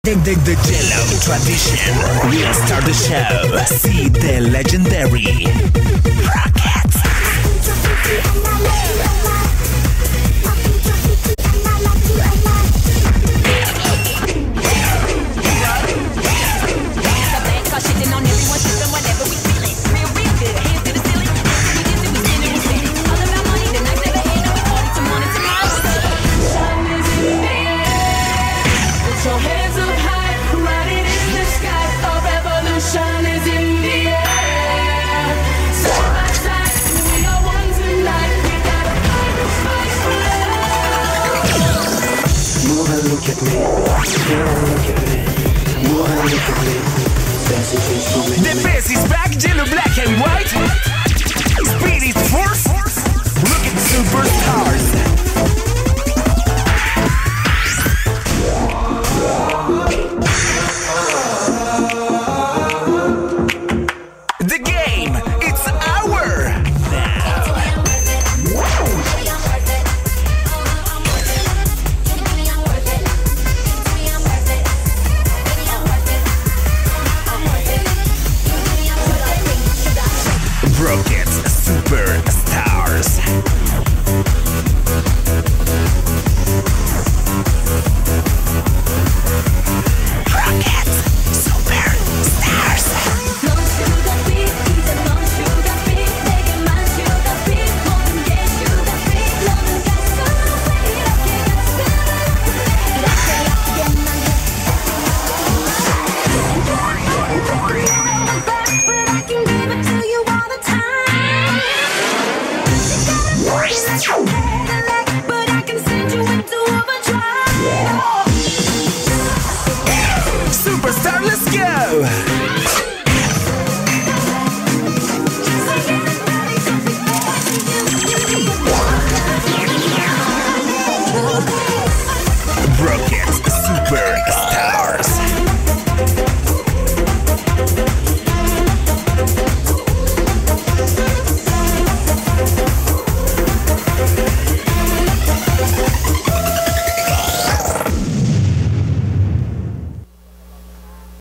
The Jello tradition will start the show. See the legendary Rockets. Look at me, look at me, look at me. The best is back, Jello black and white. Spirit force. Look at superstars. The game, it's our. Rockets Superstars. Rockets Superstars. Superstar, let's go!